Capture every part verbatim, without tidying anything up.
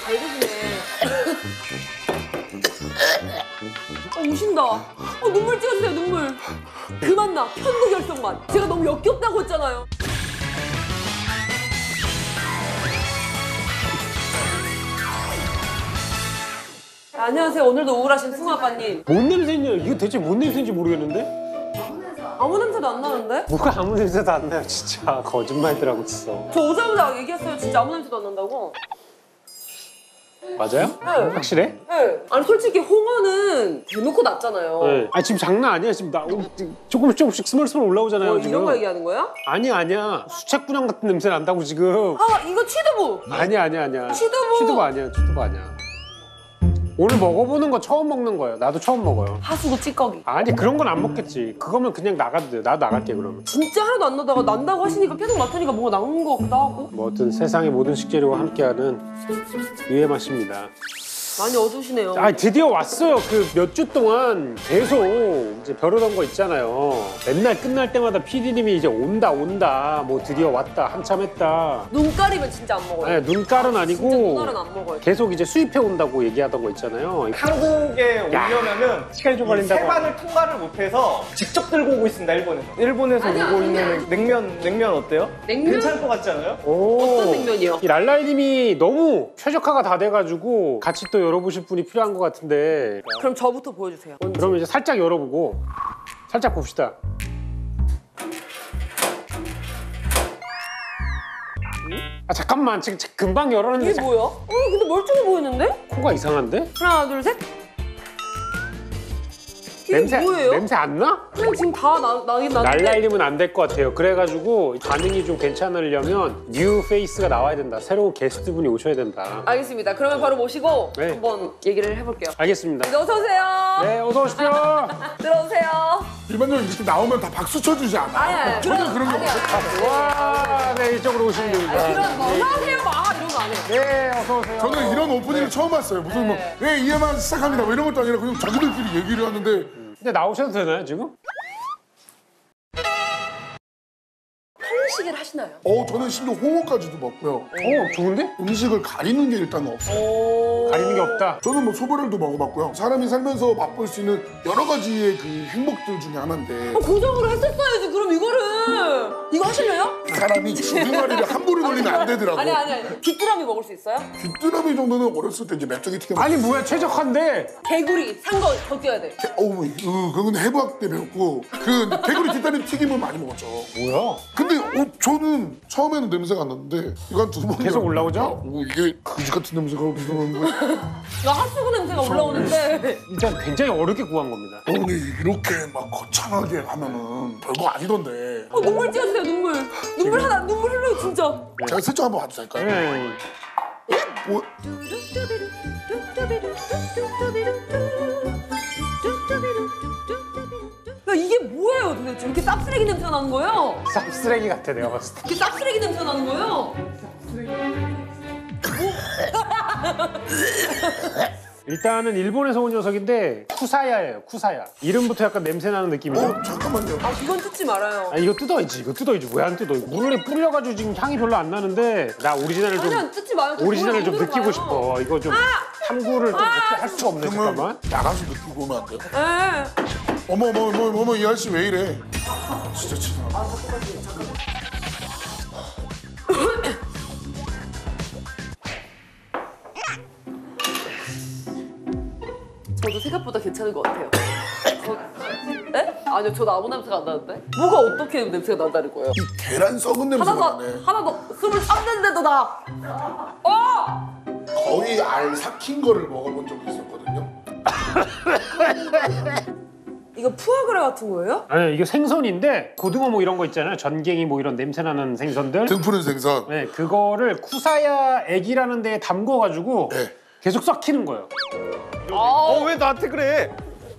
잘 드시네. 어, 우신다. 어, 눈물 찍어주세요, 눈물. 그 맛 나, 편도결석 맛. 제가 너무 역겹다고 했잖아요. 안녕하세요. 오늘도 우울하신 승우 아빠님. 뭔 냄새냐? 이거 대체 뭔 냄새인지 모르겠는데? 아무 냄새도 안 나는데? 뭐가 아무 냄새도 안 나요, 진짜. 거짓말들 하고 있어. 저 오자마자 얘기했어요. 진짜 아무 냄새도 안 난다고. 맞아요? 네. 확실해? 네. 아니 솔직히 홍어는 대놓고 났잖아요. 네. 아 지금 장난 아니야. 지금 나 조금씩 조금씩 스멀스멀 올라오잖아요. 뭐 지금. 이런 거 얘기하는 거야? 아니야 아니야. 수채구냥 같은 냄새 난다고 지금. 아 이거 취두부. 아니야 아니야 아니야. 취두부. 취두부 아니야. 취두부 아니야. 오늘 먹어보는 거 처음 먹는 거예요. 나도 처음 먹어요. 하수구 찌꺼기. 아니 그런 건 안 먹겠지. 그거면 그냥 나가도 돼요. 나도 나갈게 그러면. 진짜 하나도 안 나다가 난다고 하시니까 계속 맡으니까 뭔가 나오는 것 같기도 하고. 뭐든 세상의 모든 식재료와 함께하는 유해 맛입니다. 많이 어두우시네요. 아 드디어 왔어요. 그 몇 주 동안 계속 이제 벼르던 거 있잖아요. 맨날 끝날 때마다 피디님이 이제 온다 온다 뭐 드디어 왔다 한참 했다. 눈가리면 진짜 안 먹어요. 아니, 눈깔은 아니고 진짜 눈알은 안 먹어요. 계속 이제 수입해 온다고 얘기하던 거 있잖아요. 한국에 오려면은 시간이 좀 걸린다고. 세관을 통과를 못해서 직접 들고 오고 있습니다. 일본에서. 일본에서 아니야, 오고 아니야. 있는 냉면 냉면 어때요? 냉면? 괜찮을 것 같지 않아요? 오. 어떤 냉면이요? 이 랄랄님이 너무 최적화가 다 돼가지고 같이 또 열어보실 분이 필요한 것 같은데. 그럼 저부터 보여주세요. 그러면 이제 살짝 열어보고 살짝 봅시다. 아 잠깐만 지금 금방 열었는데 이게 뭐야? 어 근데 멀쩡해 보이는데? 코가 이상한데? 하나 둘 셋. 이게 냄새 뭐예요? 냄새 안 나? 그냥 지금 다 나, 나긴 나는데. 날라리면 안 될 것 같아요. 그래가지고 반응이 좀 괜찮으려면 뉴 페이스가 나와야 된다. 새로운 게스트분이 오셔야 된다. 알겠습니다. 그러면 바로 모시고 네. 한번 얘기를 해볼게요. 알겠습니다. 어서 오세요. 네, 어서 오십시오. 들어오세요. 일반적으로 이렇게 나오면 다 박수 쳐주지 않아? 아니 아니. 전혀 그런 거 아니, 없어. 아니, 와, 네 이쪽으로 오시면 됩니다. 이런 거 어서 오세요 막 이런 거 안 해. 네, 어서 오세요. 저는 이런 오프닝을 처음 봤어요. 무슨 뭐, 예, 이해만 시작합니다. 뭐 이런 것도 아니라 그냥 자기들끼리 얘기를 하는데. 근데 나오셔도 되나요 지금? 편식을 하시나요? 어, 저는 심지어 홍어까지도 먹고요. 어, 좋은데? 음식을 가리는 게 일단 없어요. 오. 가리는 게 없다. 저는 뭐 소보를도 먹어봤고요. 사람이 살면서 맛볼 수 있는 여러 가지의 그 행복들 중에 하나인데 어, 고정으로 했었어야지 그럼 이거를. 이거 하실래요? 사람이 주둥아리를 함부로 놀리면 안 되더라고. 아니 아니 아니. 귀뚜라미 먹을 수 있어요? 귀뚜라미 정도는 어렸을 때 이제 맵작이 튀겨. 아니 뭐야 최적화인데. 개구리 산거 더 뛰어야 돼. 어우, 어, 그건 해부학 때 배웠고 그 개구리 뒷다리 튀김을 많이 먹었죠. 뭐야? 근데 어, 저는 처음에는 냄새가 안 났는데 이거 한 두 번 계속 올라오죠? 어, 이게 그지 같은 냄새가 어디서 나는 거야? 나 핫수구 냄새가 올라오는데. 일단 굉장히 어렵게 구한 겁니다. 아니 이렇게 막 거창하게 하면은 별거 아니던데. 어, 눈물 찍어주세요 눈물. 눈물 하나 눈물 흘러요 진짜. 제가 슬쩍 한번 봐도 될까요? 네. 뭐, 야 이게 뭐예요 도대체? 이렇게 쌉쓰레기 냄새가 나는 거예요? 쌉쓰레기 같아 내가 봤을 때. 이렇게 쌉쓰레기 냄새가 나는 거예요? 일단은 일본에서 온 녀석인데 쿠사야예요. 쿠사야. 이름부터 약간 냄새 나는 느낌이죠. 어 잠깐만요. 아 이건 뜯지 말아요. 아 이거 뜯어야지. 이거 뜯어야지. 왜 안 뜯어? 물에 뿌려가지고 지금 향이 별로 안 나는데 나 오리지널을 좀 아니야 뜯지 마요. 오리지널을 좀 물에 느끼고 들어가요. 싶어. 이거 좀 탐구를 좀 어떻게 할 수가 없네. 그러면 잠깐만. 나가서 느끼고 오면 안 돼요? 네. 어머 어머 어머 어머 이 아저씨 왜 이래? 진짜 진짜. 저도 생각보다 괜찮은 것 같아요. 저... 에? 아니요, 저도 아무 냄새가 안 나는데? 뭐가 어떻게 냄새가 난다는 거예요? 이 계란 썩은 하나 냄새가 더, 나네. 하나 더, 스물삼 년인데도 나! 어! 거의 알 삭힌 거를 먹어본 적이 있었거든요. 이거 푸아그라 같은 거예요? 아니 이게 생선인데 고등어 뭐 이런 거 있잖아요. 전갱이 뭐 이런 냄새 나는 생선들. 등푸른 생선. 네, 그거를 쿠사야 액이라는 데에 담궈가지고 네. 계속 썩히는 거예요. 어 왜 나한테 그래?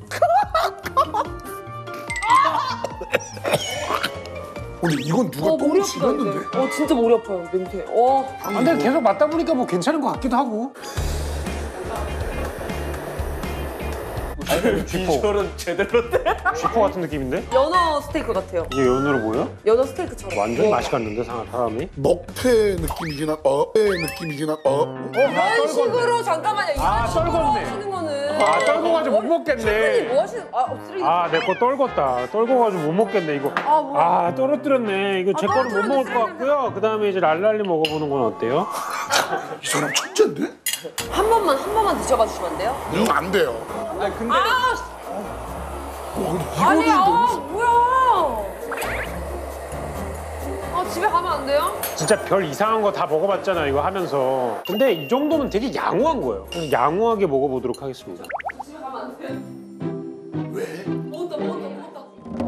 근데 이건 누가 어, 똥을 머리 지렸는데? 아프다, 이게. 어, 진짜 머리 아파요, 냄새. 어. 아, 근데 계속 맡다 보니까 뭐 괜찮은 것 같기도 하고. 비주얼은 제대로 돼. 쥐포 같은 느낌인데? 연어 스테이크 같아요. 이게 연으로 보여? 연어 스테이크처럼. 완전 맛이 갔는데 사- 사람이? 먹태 느낌이긴 한 어의 느낌이긴 한 어. 이런 식으로 잠깐만요. 이런 아, 식으로 떨궜네. 하시는 거는. 아 떨궈가지고 못 셰프님 먹겠네. 뭐 하시는? 아 어, 쓰레기. 아 내 거 떨궜다. 떨궈가지고 못 먹겠네 이거. 아, 뭐. 아 떨어뜨렸네. 이거 제 아, 거는 못 떨어뜨렸네, 먹을 것 같고요. 그 다음에 이제 랄랄리 먹어보는 건 어때요? 이 사람 천재인데? 한 번만 한 번만 드셔봐 주시면 안 돼요? 이거 안 돼요. 아니 근데 아 와, 근데 아니 이거는 아 너무 뭐야? 아 집에 가면 안 돼요? 진짜 별 이상한 거 다 먹어봤잖아 이거 하면서. 근데 이 정도면 되게 양호한 거예요. 그래서 양호하게 먹어보도록 하겠습니다. 집에 가면 안 돼요? 왜? 먹었다 먹었다 먹었다.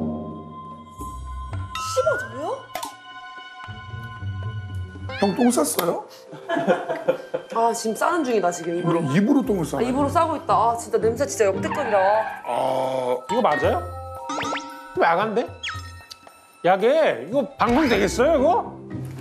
씹어져요? 형 똥 쌌어요? 아 지금 싸는 중이다 지금 입으로. 입으로 똥을 싸. 아, 입으로 싸고 있다. 아 진짜 냄새 진짜 역대급이다. 아, 이거 맞아요? 이거 야간데? 야게 이거 방송 되겠어요 이거?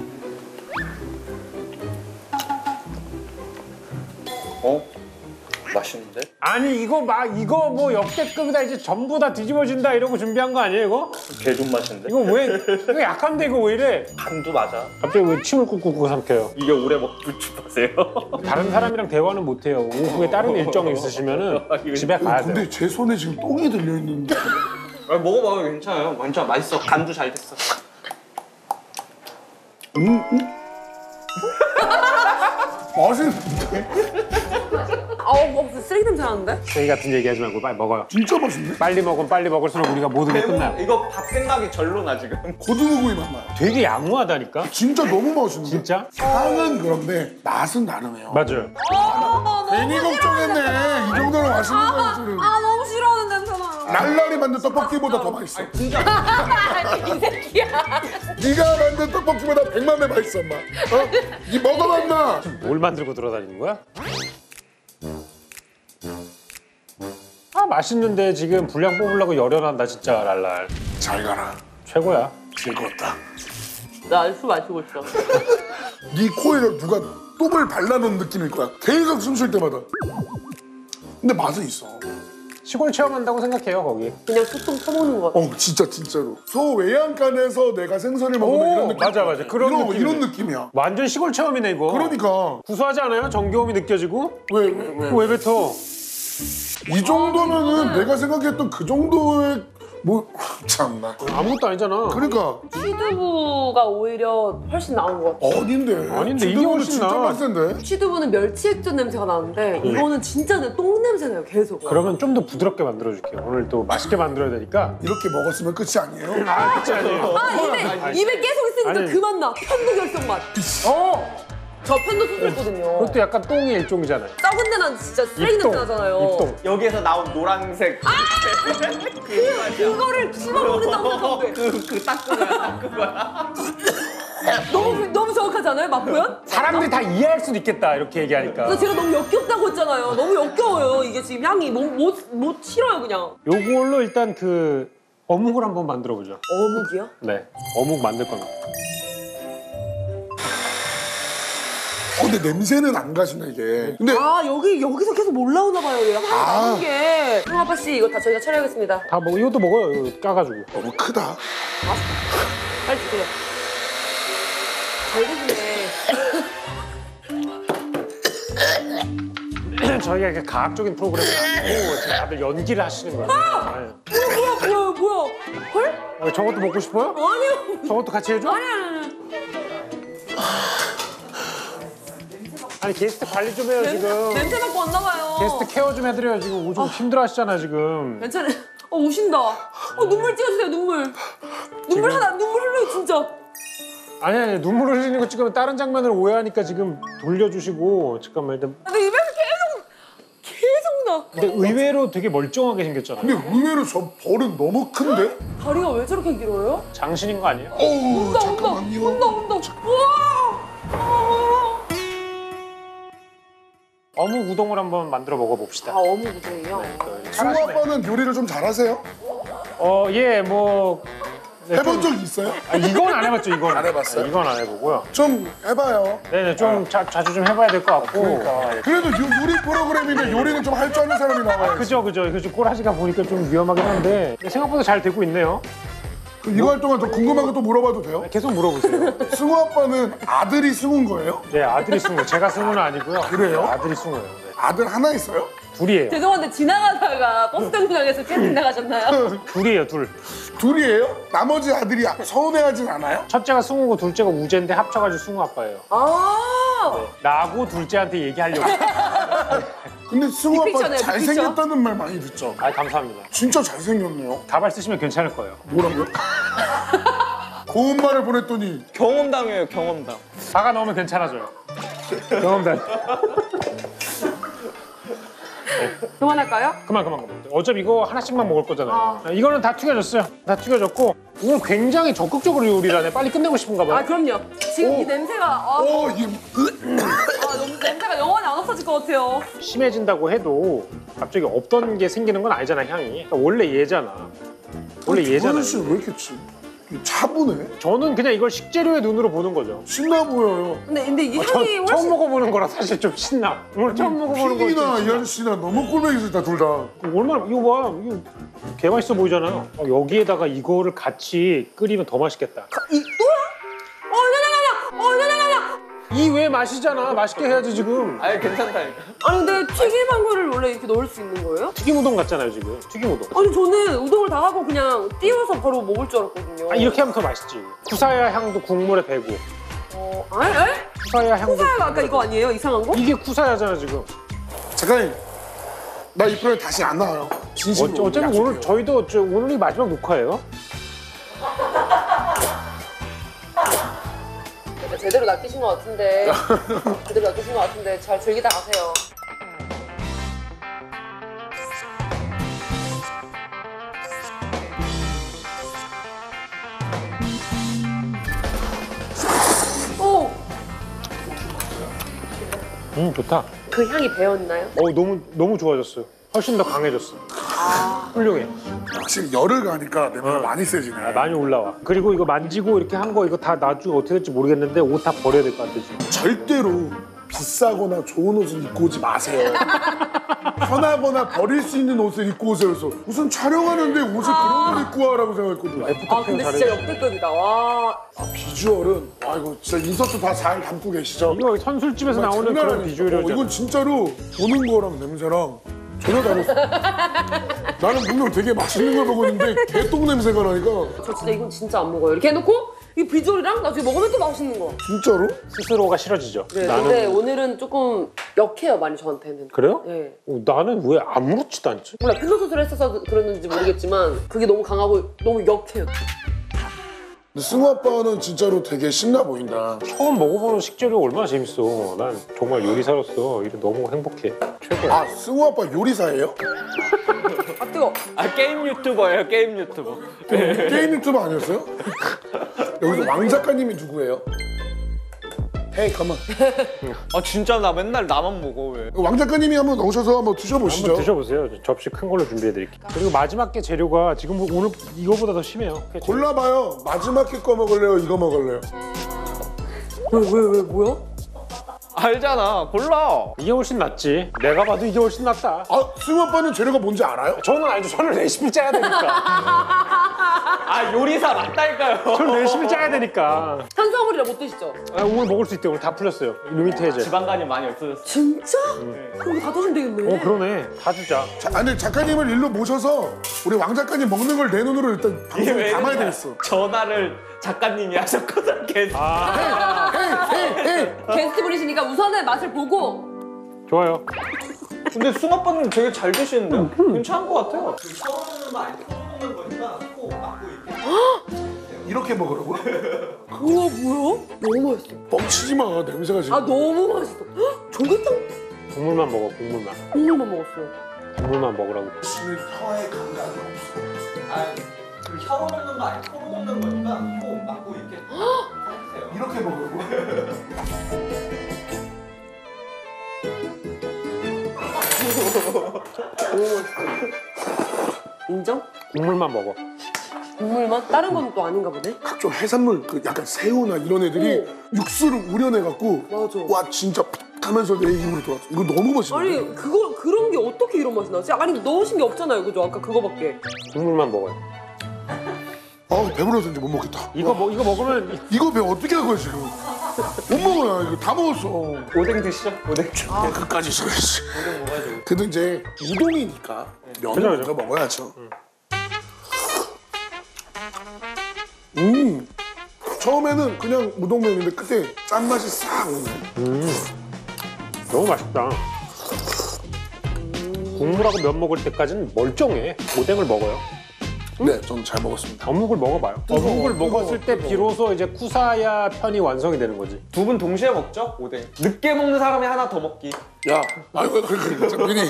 어? 맛있는데? 아니 이거 막 이거 뭐 역대급이다 이제 전부 다 뒤집어진다 이러고 준비한 거 아니에요 이거? 개 좀 맛있는데? 이거 왜 이거 약한데 이거 왜 이래? 간도 맞아. 갑자기 왜 침을 꾹꾹 삼켜요? 이게 오래 먹고 싶으세요? 다른 사람이랑 대화는 못 해요. 오후에 다른 일정이 있으시면은 집에 가야 돼요. 근데 제 손에 지금 똥이 들려 있는데. 아, 먹어봐요. 괜찮아요. 완전 맛있어. 간도 잘 됐어. 음, 음. 맛있는데? 아우 뭐 쓰레기 냄새 나는데? 저희 같은 얘기하지 말고 빨리 먹어요. 진짜 맛있네? 빨리 먹으면 빨리 먹을수록 우리가 모든 게 끝나요. 이거 밥 생각이 절로 나 지금. 고등어구이 맛 나요. 되게 양호하다니까? 진짜 너무 맛있는데? 진짜? 향은 그런데 맛은 다르네요. 맞아요. 아 괜히 걱정했네. 이 정도로 맛있는 거일 줄은. 아 너무 싫어하는 냄새나. 날라리 만든 떡볶이보다 더 맛있어. 이 새끼야. 네가 만든 떡볶이보다 백만 배 맛있어, 엄마. 어? 네 먹어봤나? 뭘 만들고 돌아다니는 거야? 아 맛있는데 지금 분량 뽑으려고 열연한다 진짜 랄랄. 잘 가라. 최고야. 즐거웠다. 나 술 마시고 있어. 네 코에 누가 똥을 발라놓은 느낌일 거야. 계속 숨 쉴 때마다. 근데 맛은 있어. 시골 체험한다고 생각해요 거기. 그냥 쑥쑥 퍼먹는 거 같아. 어, 진짜 진짜로. 소 외양간에서 내가 생선을 먹는 오, 이런 느낌. 맞아, 맞아. 그런 이런, 느낌이네. 이런 느낌이야. 완전 시골 체험이네 이거. 그러니까 구수하지 않아요? 정겨움이 느껴지고? 왜 왜 왜? 왜 뱉어? 이 정도면은 내가 생각했던 그 정도의 뭐 참나. 아무것도 아니잖아. 그러니까 취두부가 오히려 훨씬 나은 것 같아. 어딘데? 아닌데, 이게 지금은 훨씬 진짜 나. 맛센데. 취두부는 멸치 액젓 냄새가 나는데 이거는 진짜 내 똥 냄새 나요 계속. 그러면 좀 더 부드럽게 만들어줄게요. 오늘 또 맛있게 만들어야 되니까. 이렇게 먹었으면 끝이 아니에요? 아, 그치 아니에요. 아 입에 입에 계속 있으니까 아니. 그만 나. 편도 결석 맛. 어. 저 편도 소스거든요. 그것도 약간 똥의 일종이잖아요. 썩은데 난 진짜 쓰레기 입똥. 냄새 나잖아요. 입똥. 여기에서 나온 노란색 그거를 씹어 먹는다고 생각해. 그그딱 그거야. 딱 그거야. 너무 너무 정확하지 않아요, 맛 표현? 사람들이 다 이해할 수도 있겠다 이렇게 얘기하니까. 그래서 제가 너무 역겹다고 했잖아요. 너무 역겨워요. 이게 지금 향이 못못 싫어요 그냥. 요걸로 일단 그 어묵을 한번 만들어 보죠. 어묵이요? 네, 어묵 만들 겁니다. 어, 근데 냄새는 안 가시네 이게. 근데 아 여기 여기서 계속 올라오나 봐요. 얘 하나 아. 남은 게. 상아빠 씨 이거 다 저희가 처리하겠습니다. 다 뭐 이것도 먹어요. 이거 까가지고. 너무 크다. 빨리 주세요. 잘 드시네. 저희가 이렇게 과학적인 프로그램이 아니고 지금 다들 연기를 하시는 거예요. 아! 뭐야 뭐야 뭐야? 헐? 어, 저것도 먹고 싶어요? 아니요. 저것도 같이 해줘? 아니 아니 아니. 아니 게스트 관리 좀 해요 지금. 냄새 맡고 왔나 봐요. 게스트 케어 좀 해드려요 지금. 오좀 힘들어하시잖아 지금. 괜찮아요. 어 우신다. 어 눈물 찍어주세요 눈물. 눈물 하나 눈물 흘려요 진짜. 아니 아니 눈물 흘리는 거 찍으면 다른 장면을 오해하니까 지금 돌려주시고 잠깐만 일단. 근데 입에서 계속 계속 나. 근데 의외로 되게 멀쩡하게 생겼잖아. 근데 의외로 저 벌은 너무 큰데? 다리가 왜 저렇게 길어요? 장신인 거 아니에요? 어우 온다 온다 잠깐만요. 온다 온다. 우와. 아. 어묵 우동을 한번 만들어 먹어봅시다. 아 어묵 우동이요? 승우 아빠는 요리를 좀 잘하세요? 어, 예, 뭐 해본 적 있어요? 아, 이건 안 해봤죠, 이건. 안 해봤어요? 아, 이건 안 해보고요. 좀 해봐요. 네네, 좀 자, 자주 좀 해봐야 될 것 같고. 그러니까. 그래도 요- 요리 프로그램인데 요리는 좀 할 줄 아는 사람이 나와요. 그죠, 그죠. 이거 좀 꼬라지가 보니까 좀 위험하긴 한데 생각보다 잘 되고 있네요. 이거 할 동안 저 궁금한 거 또 물어봐도 돼요? 계속 물어보세요. 승우 아빠는 아들이 승우인 거예요? 네, 아들이 승우. 제가 승우는 아니고요. 그래요? 아들이 승우예요. 네. 아들 하나 있어요? 둘이에요. 죄송한데 지나가다가 버스 정류장에서 채팅 나가셨나요? 둘이에요, 둘. 둘이에요? 나머지 아들이 서운해하진 않아요? 첫째가 승우고 둘째가 우재인데 합쳐가지고 승우 아빠예요. 아 라고 둘째한테 얘기하려고. 근데 승우 아빠 빅픽처네요, 잘생겼다는 말 많이 듣죠? 아, 감사합니다. 진짜 잘생겼네요. 가발 쓰시면 괜찮을 거예요. 뭐라고요? 고운 말을 보냈더니 경험담이에요, 경험담. 다가 넣으면 괜찮아져요. 경험담. 그만할까요? 그만 그만 그만. 어차피 이거 하나씩만 먹을 거잖아요. 아, 이거는 다 튀겨졌어요. 다 튀겨졌고 오늘 굉장히 적극적으로 요리를 하네. 빨리 끝내고 싶은가 봐요. 아 그럼요. 지금 이 냄새가 아, 어, 이 아, 너무 냄새가 영원히 안 없어질 것 같아요. 심해진다고 해도 갑자기 없던 게 생기는 건 아니잖아, 향이. 그러니까 원래 얘잖아. 원래 얘잖아. 씨 왜 이렇게 치? 차분해? 저는 그냥 이걸 식재료의 눈으로 보는 거죠. 신나 보여요. 근데 근데 이 저, 향이 처음 훨씬 먹어보는 거라 사실 좀 신나. 오늘 처음 먹어보는 거. 피디나 이한 씨나 너무 꼴보기 싫다 둘 다. 얼마나 이거 봐, 이거 개 맛있어 보이잖아요. 어, 여기에다가 이거를 같이 끓이면 더 맛있겠다. 이 또야? 어 나나나나 어 나나나나. 이 왜 맛이잖아. 맛있게 해야지 지금. 아니, 괜찮다니까. 아니 근데 튀김한 거를 원래 이렇게 넣을 수 있는 거예요? 튀김 우동 같잖아요 지금. 튀김 우동. 아니 저는 우동을 다 하고 그냥 띄워서 바로 먹을 줄 알았거든요. 아, 이렇게 하면 더 맛있지. 쿠사야 향도 국물에 배고. 어, 아, 에? 쿠사야 향도. 쿠사야가 아까 이거 아니에요? 이상한 거? 이게 쿠사야잖아 지금. 작가님, 나 이 프로에 다시 안 나와요. 진심으로. 어, 어차피 약속해요. 오늘 저희도 저, 오늘이 마지막 녹화예요. 제대로 낚이신 것 같은데 제대로 낚이신 것 같은데 잘 즐기다 가세요. 오! 음 좋다. 그 향이 배었나요? 어 너무 너무 좋아졌어요. 훨씬 더 강해졌어. 훌륭해. 확실히 열을 가니까 냄새가 많이 세지네. 아, 많이 올라와. 그리고 이거 만지고 이렇게 한 거 이거 다 나중에 어떻게 될지 모르겠는데 옷 다 버려야 될 것 같아 지금. 절대로 비싸거나 좋은 옷을 입고 오지 마세요. 편하거나 버릴 수 있는 옷을 입고 오세요. 그래서 무슨 촬영하는데 옷을 그런 걸 입고 와라고 생각했거든요. 아 근데 진짜 역대급이다. 와. 아, 비주얼은 와 이거 진짜 인서트 다 잘 담고 계시죠? 이거 선술집에서 나오는 장난 그런 아니죠? 비주얼이었잖아. 어, 이건 진짜로 보는 거랑 냄새랑 전혀 다르어. 나는 분명 되게 맛있는 걸 먹었는데 개똥 냄새가 나니까 저 진짜 이건 진짜 안 먹어요. 이렇게 해놓고 이 비주얼이랑 나중에 먹으면 또 맛있는 거. 진짜로? 스스로가 싫어지죠. 네, 나는 근데 오늘은 조금 역해요 많이 저한테는. 그래요? 네. 어, 나는 왜 아무렇지도 않지? 몰라 필로 수술을 했어서 그랬는지 모르겠지만 그게 너무 강하고 너무 역해요. 근데 승우 아빠는 진짜로 되게 신나 보인다. 처음 먹어보는 식재료 얼마나 재밌어. 난 정말 요리사로서 이래 너무 행복해. 최고야. 아 승우 아빠 요리사예요? 아 뜨거. 아, 게임 유튜버예요, 게임 유튜버. 게임 유튜버 아니었어요? 여기서 왕 작가님이 누구예요? 헤이 가만. 아, 진짜 나 맨날 나만 먹어, 왜. 왕 작가님이 한번 오셔서 한번 드셔보시죠. 한번 드셔보세요. 저 접시 큰 걸로 준비해드릴게요. 그리고 마지막 게 재료가 지금 오늘 이거보다 더 심해요. 골라봐요. 마지막 거 먹을래요? 이거 먹을래요? 왜 왜 왜 뭐야? 알잖아, 골라. 이게 훨씬 낫지. 내가 봐도 이게 훨씬 낫다. 아 승우 아빠는 재료가 뭔지 알아요? 저는 알죠. 저는 레시피 짜야 되니까. 아, 요리사 맞다니까요. 저는 레시피 짜야 되니까. 탄수화물이라 못 드시죠? 아, 오늘 먹을 수 있대. 오늘 다 풀렸어요. 리미트 해제. 지방간이 많이 없어졌어. 진짜? 그럼 다 드시면 되겠네. 어 그러네. 다 주자. 자, 아니 작가님을 일로 모셔서 우리 왕 작가님 먹는 걸 내 눈으로 일단 이게 방송에 왜 담아야 이러냐. 되겠어. 전화를 작가님이 하셨거든, 계속. 아 헤이 헤이 헤이. 게스트 분이시니까 우선은 맛을 보고. 좋아요. 근데 승아빠는 되게 잘 드시는데요? 괜찮은 것 같아요. 그 처음 먹는 거 아니고 처음 먹는 거니까 꼭 막고 이렇게. 이렇게 먹으라고? 우와 뭐야? 너무 맛있어. 뻥치지 마. 냄새가 지금. 아 너무 맛있어. 헉, 조개탕 국물만 먹어. 국물만. 국물만 먹었어요. 국물만 먹으라고. 씨는 혀에 감각이 없어. 아, 그 혀로 먹는 거 아니고 코로 먹는 거니까 꼭 막고 이렇게 해주세요. 이렇게 먹으라고? 너무 맛있어. 인정? 국물만 먹어. 국물만? 다른 건 또 아닌가 보네? 각종 해산물 그 약간 새우나 이런 애들이 육수를 우려내갖고 맞아. 와 진짜 팍 하면서 내 입으로 들어왔어. 이거 너무 맛있네. 아니 그거 그런 게 어떻게 이런 맛이 나지? 아니 넣으신 게 없잖아요, 그죠? 아까 그거밖에. 국물만 먹어요. 아 배불러서 이제 못 먹겠다. 이거 뭐 이거 먹으면 이거 배 어떻게 할 거야 지금? 못 먹어요. 이거 다 먹었어. 오뎅 드시죠? 오뎅. 아 끝까지 있어야지. 오뎅 먹어야 돼. 그래도 이제 우동이니까 면을 그죠, 먼저 그죠. 먹어야죠. 음. 처음에는 그냥 우동면인데 끝에 짠맛이 싹 오네. 너무 맛있다. 국물하고 면 먹을 때까지는 멀쩡해. 오뎅을 먹어요. 네, 전 잘 먹었습니다. 어묵을 먹어봐요. 어묵을 뜨거워, 먹었을 때 뜨거워. 비로소 이제 쿠사야 편이 완성이 되는 거지. 두 분 동시에 먹죠? 오뎅. 늦게 먹는 사람이 하나 더 먹기. 야, 아이고, 그래, 그래, 장빈이.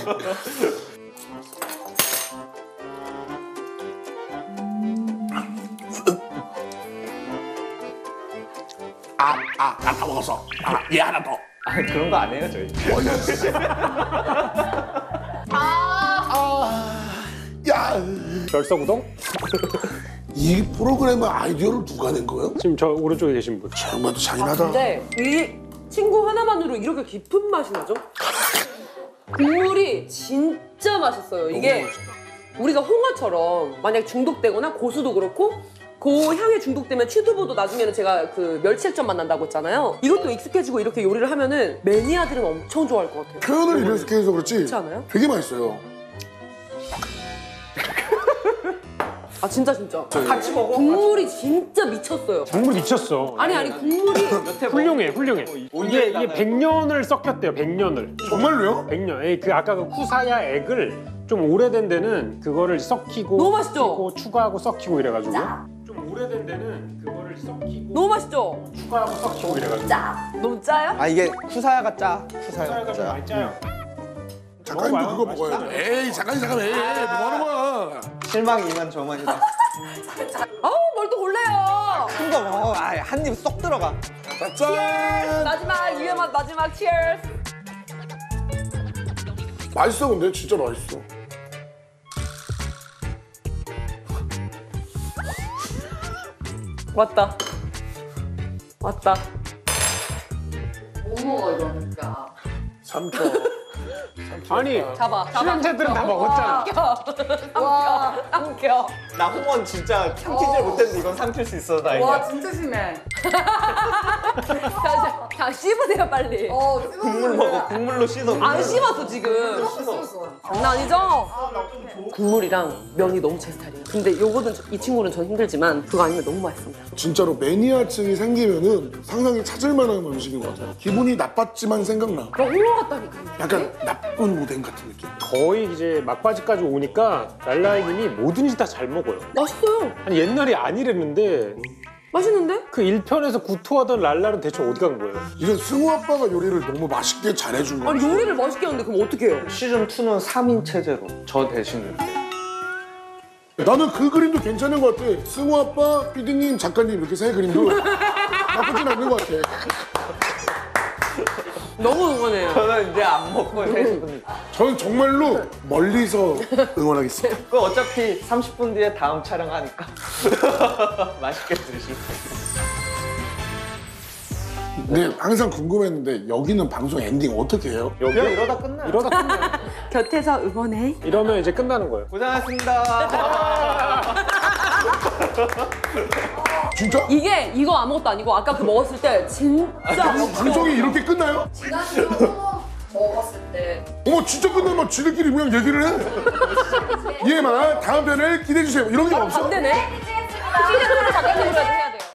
아, 아, 나 다 먹었어. 아, 얘 하나 더. 아 그런 거 안 해요 저희. 야, 결석 우동? 이 프로그램의 아이디어를 누가 낸 거예요? 지금 저 오른쪽에 계신 분. 정말 잔인하다. 근데 이 친구 하나만으로 이렇게 깊은 맛이 나죠? 국물이 진짜 맛있어요. 이게 우리가 홍어처럼 만약 중독되거나 고수도 그렇고 그 향에 중독되면 취두부도 나중에는 제가 그 멸치액젓 만난다고 했잖아요. 이것도 익숙해지고 이렇게 요리를 하면은 매니아들은 엄청 좋아할 것 같아요. 표현을 이렇게 해서 그렇지. 그렇지 않아요? 되게 맛있어요. 아 진짜 진짜. 같이 먹어. 국물이 진짜 미쳤어요. 국물 미쳤어. 아니 아니 국물이 훌륭해, 훌륭해. 이게 이게 백 년을 썩혔대요, 백 년을. 정말로요? 백 년. 에이, 그 아까 그 쿠사야 액을 좀 오래된 데는 그거를 썩히고 너무 맛있죠? 섞이고, 추가하고 썩히고 이래가지고 좀 오래된 데는 그거를 썩히고 너무 맛있죠? 추가하고 썩히고 이래가지고 짜. 너무 짜요? 아 이게 쿠사야가 짜. 쿠사야가 쿠사야가 좀 짜. 많이 짜요. 작가님도 먹어봐요. 그거 먹어야 돼. 에이, 작가님, 잠깐만. 에이, 뭐 하는 거야? 실망 이만 저만이다. 아우 뭘 또 골라요. 큰 거 먹어. 아한 입 쏙 들어가. 자, 짠! 마지막 위험한 마지막 치얼스. 맛있어, 근데 진짜 맛있어. 왔다. 왔다. 못 먹어 이거 진짜. 삼 초. 아니, 잡아. 실험자들은 다 먹었잖아. 와. 삼켜. 나 홍원 진짜 삼키질 못했는데 이건 삼킬 수 있어 다행이야. 와 진짜 심해. 자, 자, 씹으세요 빨리. 어 국물 먹어. 국물로 씻어. 안 씹었어 지금. 씹었어. 장난 아니죠? 국물이랑 면이 너무 제 스타일이에요. 근데 요거는 저- 이 친구는 전 힘들지만 그거 아니면 너무 맛있습니다. 진짜로 매니아층이 생기면은 상상이 찾을 만한 음식인 것 같아요. 기분이 나빴지만 생각나. 나 홍어 같다니까. 약간 나쁜 오뎅 같은 느낌. 거의 이제 막바지까지 오니까 랄라이님이 뭐든지 다 잘 먹어요. 맛있어요. 아니 옛날이 아니랬는데 맛있는데? 그 일 편에서 구토하던 랄라는 대체 어디 간 거예요? 이건 승우 아빠가 요리를 너무 맛있게 잘해준 거야. 아니 요리를 맛있게 하는데 그럼 어떻게 해요? 시즌 이는 삼 인 체제로 저 대신에. 나는 그 그림도 괜찮은 것 같아. 승우 아빠, 피디님, 작가님 이렇게 세 그림도 나쁘진 않는 것 같아. 너무 응원해요. 저는 이제 안 먹고 셋이 분. 저는 정말로 멀리서 응원하겠습니다. 그 어차피 삼십 분 뒤에 다음 촬영하니까 맛있게 드시고. 근데 항상 궁금했는데 여기는 방송 엔딩 어떻게 해요? 여기 그냥 이러다 끝나. 이러다 끝나. 곁에서 응원해. 이러면 이제 끝나는 거예요. 고생하셨습니다. 진짜? 이게 이거 아무것도 아니고 아까 그 먹었을 때 진짜 방송이 이렇게 끝나요? 지난 시간 소금 먹었을 때 어머 진짜 끝나면 지들끼리 그냥 얘기를 해. 얘만 다음 편을 기대해 주세요. 이런 게 없어? 안 되네. 시즌 작가님으로 해야 돼.